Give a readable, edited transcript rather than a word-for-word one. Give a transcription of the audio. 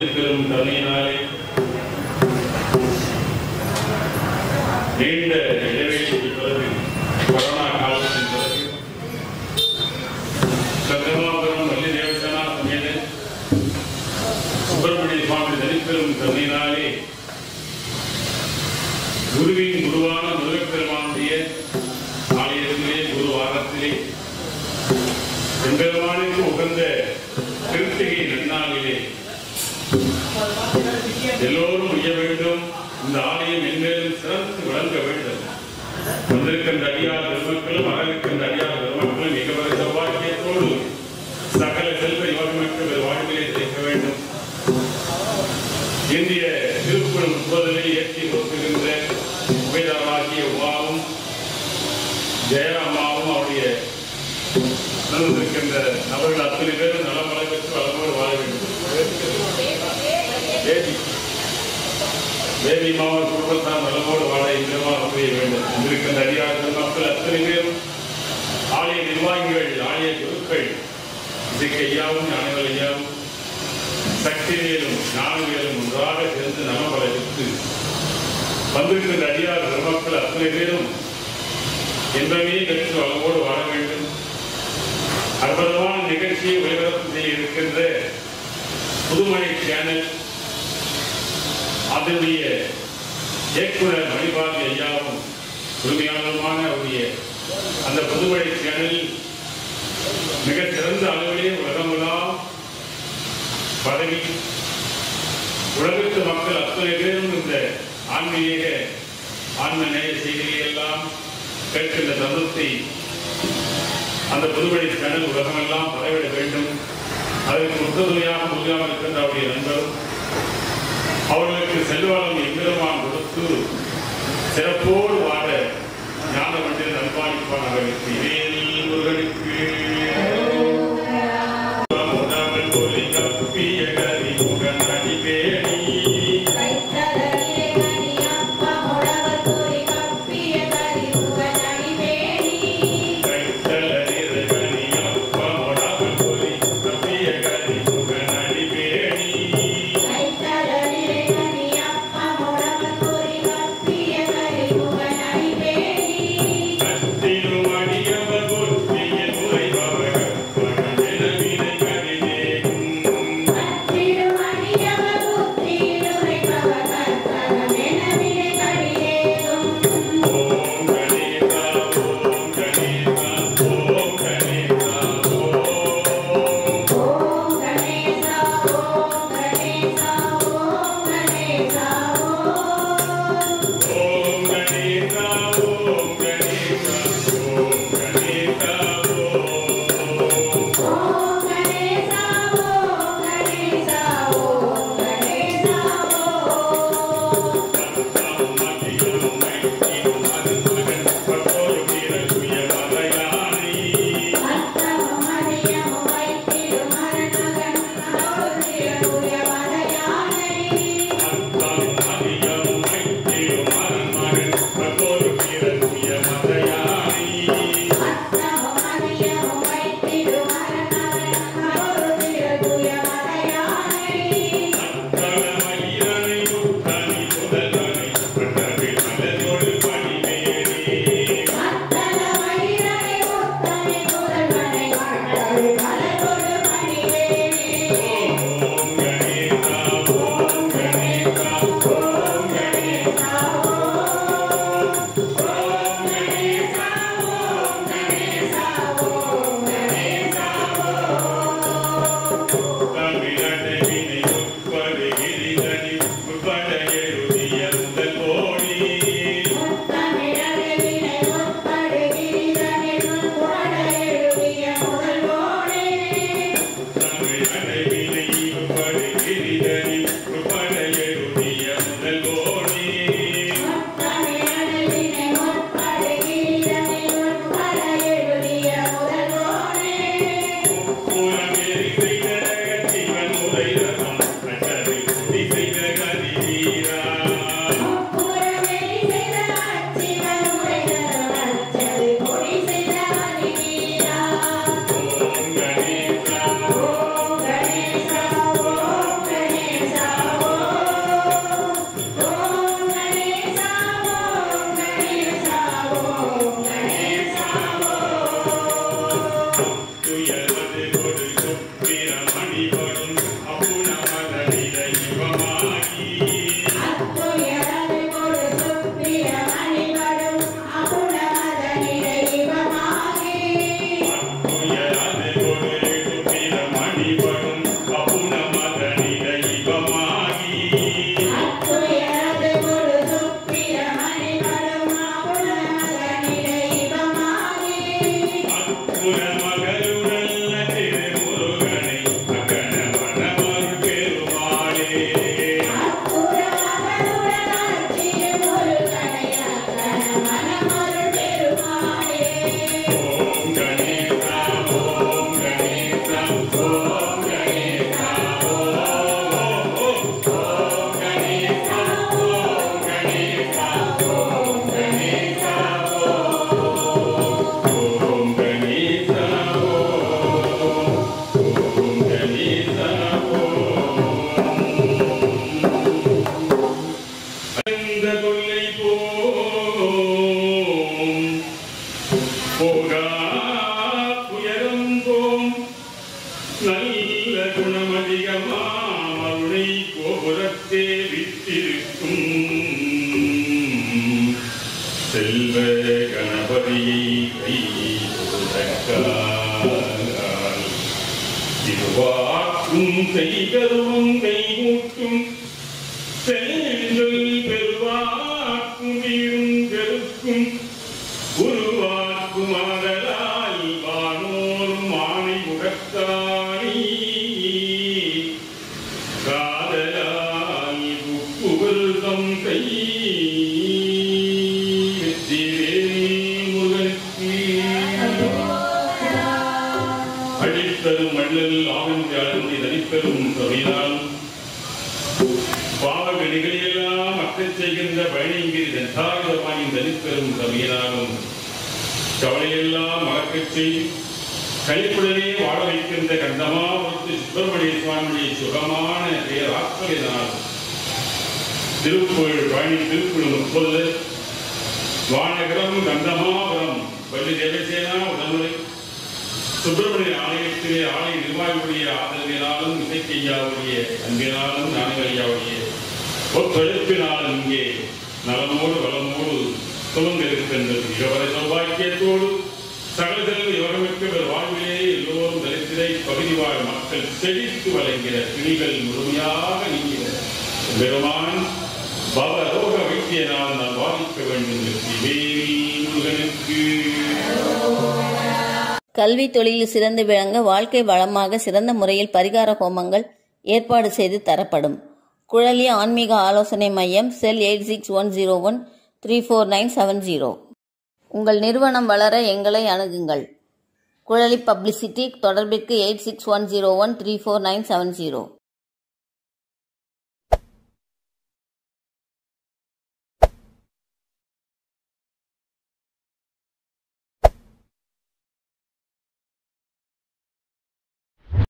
பெரும் கருணையினாலே நீண்ட இடைவெளிக்கு பிறகு கொரோனா காலத்தின் பிறகு சங்கமாபுரம் வள்ளி தேவசேனா சமேத சுப்பிரமணிய சுவாமி தனிப்பெரும் கருணையினாலே குருவின் குருவான முருகப்பெருமானுடைய ஆலயத்திலே குரு வாரத்திலே எம்பெருமானுக்கு உகந்த கிருத்திகை நன்னாளிலே எல்லோரும் உய்ய வேண்டும். இந்த ஆலயம் என்மேலும் சிறந்து விளங்க வேண்டும். வந்திருக்கின்ற அடியார் பெருமக்களும் வரவிருக்கின்ற அடியார் பெருமக்களும் மிகவர சௌபாகியத்தோடு சகல செல்வ யோகமற்ற வாழ்விலே சேர்க்க வேண்டும். இந்திய திருக்குறள் முப்பதிலே ஏற்றி கொடுக்கின்ற உபயதாராகிய உமாவும் ஜெயராமாவும் அவருடைய இருக்கின்ற நபர்கள் அத்தனை பேரும் நலமலை பெற்று வளமோடு வாழ வேண்டும். தேவி மாவட்ட குடும்பத்தார் நலமோடு வாழ இந்தமாக செய்ய வேண்டும். இருக்கின்ற அடியார்கள் மக்கள் அத்தனை பேரும் ஆலய நிர்வாகிகள், ஆலய குருக்கள், இசைக்கையாவும் ஞானங்கள் ஐயாவும் சக்திவேலும் ஞானவேலும் ஒன்றாக சேர்ந்து நலமலை பெற்று வந்திருக்கின்ற அடியார் பெருமக்கள் அத்தனை பேரும் என்பமே பெற்று வளமோடு வாழ வேண்டும். அற்புதமான நிகழ்ச்சியை ஒளிபரப்பு செய்ய இருக்கின்ற புதுமழை சேனல் அதனுடைய இயக்குனர் மணிபாரதி ஐயாவும் உரிமையாளருமான அவருடைய அந்த புதுமழை சேனலில் மிக சிறந்த அளவிலே உலகமெல்லாம் பதவி உலகத்து மக்கள் அத்தனை பேரும் இந்த ஆன்மீக ஆன்ம நேய செய்திகளை எல்லாம் கேட்கின்ற தந்தத்தை அந்த புதுவழி சேனல் உலகமெல்லாம் பரவிட வேண்டும். அதற்கு முற்றுதுணையாக முழுமையாக இருக்கின்ற அவருடைய நண்பரும் அவர்களுக்கு செல்வாளம் எம்பெருமான் கொடுத்து சிறப்போடு வாழ ஞான மண்டிர நல்வாணிப்பான் அவர்களுக்கு இணையில் முருகனுக்கு Baby. செய்கருவும் கைகூட்டும் செல்கள் பெருவாக்கும் வீடும் பெருக்கும் உருவாக்கும் ஆதலால் வானோரும் ஆணை முகத்தானி காதலால் புகழ்தம் கை அடித்தரும் மண்ணல் ஆவின் அழுந்தி தனிப்பெரும் கவிதாலும் பாவகடிகளெல்லாம் அக்கச் செய்கின்ற பயணிங்கிரி தந்தாயுதமாயின் தனிப்பெரும் கவியனாலும் கவலையெல்லாம் மறக்கச் செய்து கழிப்புடனே வாழ வைக்கின்ற கந்தமாவத்து சுப்பிரமணிய சுவாமியை சுகமான பேராற்றலினால் திருப்புகழ் பழனி திருப்புழு 30 வானகரம் கந்தமாபுரம் பள்ளி தேவசேனா உடனுரை சுப்பிரமணிய ஆலயத்திலே ஆலய நிர்வாகியுடைய ஆதரவினாலும் இசைக்கையாவுடைய அன்பினாலும் ஞானவழியாவுடைய ஒத்துழைப்பினாலும் இங்கே நலமோடு வளமோடு சுமந்திருக்கின்றது. இவரை சௌபாக்கியத்தோடு சகல செல்வ யோகமிக்க வாழ்விலே எல்லோரும் தரித்திரை பகுதி வாழ் மக்கள் செழித்து வழங்கிற பிணிகள் முழுமையாக நீங்கிற பெருமான் பவரோக வைத்தியனால் நான் வாதிக்க வேண்டும். முருகனுக்கு கல்வி தொழிலில் சிறந்து விளங்க வாழ்க்கை வளமாக சிறந்த முறையில் பரிகார ஹோமங்கள் ஏற்பாடு செய்து தரப்படும். குழலி ஆன்மீக ஆலோசனை மையம், செல் 8610134970. உங்கள் நிறுவனம் வளர எங்களை அணுகுங்கள். குழலி பப்ளிசிட்டி தொடர்பிற்கு 8610134970.